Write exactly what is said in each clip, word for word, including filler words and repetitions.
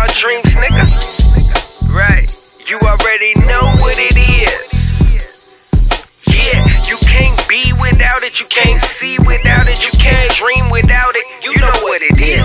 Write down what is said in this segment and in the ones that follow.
y'all dreams, nigga. Right, you already know what it is. Yeah, you can't be without it, you can't see without it, you can't dream without it. You know what it is.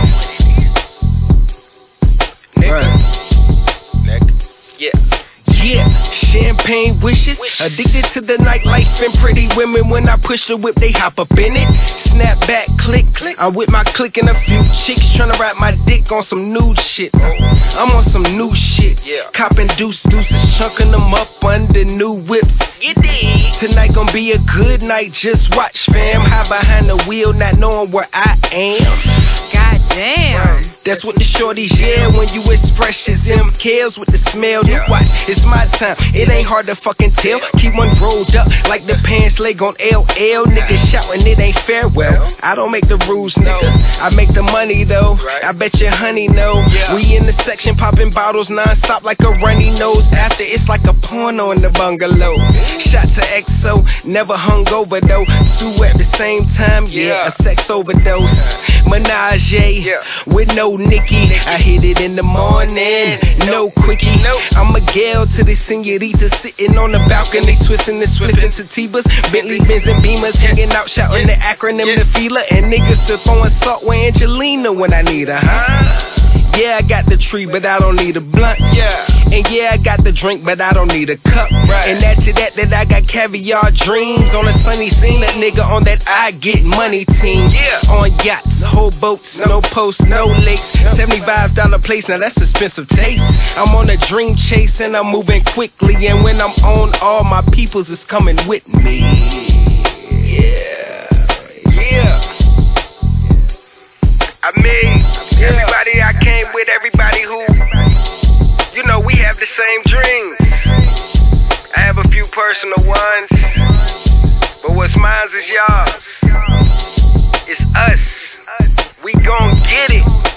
Nigga. Nigga. Yeah. Yeah, champagne wishes, addicted to the nightlife and pretty women. When I push the whip, they hop up in it. Snap back, click, click. I'm with my click and a few chicks tryna wrap my dick on some nude shit. I'm on some new shit. Yeah. Copping deuce deuces, chunking them up under new whips. You dig? Tonight gon' be a good night. Just watch, fam. High behind the wheel, not knowing where I am. God damn. That's what the shorties yell when you as fresh as M. Kales with the smell. You watch, it's my time. It ain't hard to fucking tell. Keep one rolled up like the pants leg on L L. Niggas shouting it ain't fair. Well, I don't make the rules, nigga. I make the money though. I bet your honey know. We in the section popping bottles non-stop like a runny nose. After it's like a porno in the bungalow. Shots of X O, never hung over though. Two at the same time, yeah, a sex overdose. Menage with no Nicky. I hit it in the morning, no quickie. I'm a gal to the senorita sitting on the balcony, twisting the Swift and Sativas, Bentley, Benz and Beamers, hanging out shouting the acronym, the feeler, and niggas still throwing salt with Angelina when I need her, huh? Yeah, I got the tree, but I don't need a blunt. Yeah. And yeah, I got the drink, but I don't need a cup. Right. And add to that, that I got caviar dreams on a sunny scene. That nigga on that I get money team. Yeah. On yachts, whole boats, no, no posts, no lakes. seventy-five dollar place, now that's expensive taste. I'm on a dream chase and I'm moving quickly. And when I'm on, all my peoples is coming with me. Yeah. Yeah. I mean, everybody I came with, everybody who, you know, we have the same dreams. I have a few personal ones, but what's mine is yours. It's us. We gon' get it.